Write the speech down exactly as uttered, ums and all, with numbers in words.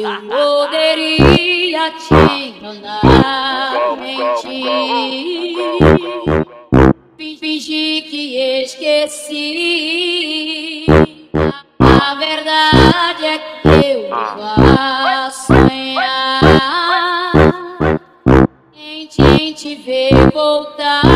Eu poderia te enganar, mentir, fingir que esqueci. A verdade é que eu vou sonhar em te ver voltar.